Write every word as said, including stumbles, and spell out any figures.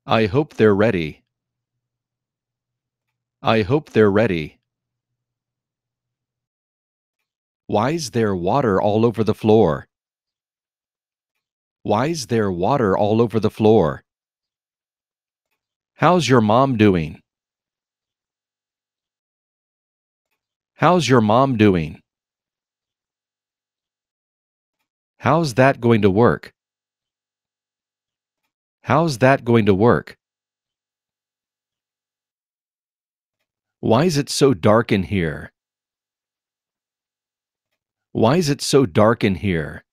I hope they're ready. I hope they're ready. Why's there water all over the floor? Why's there water all over the floor? How's your mom doing? How's your mom doing? How's that going to work? How's that going to work? Why is it so dark in here? Why is it so dark in here?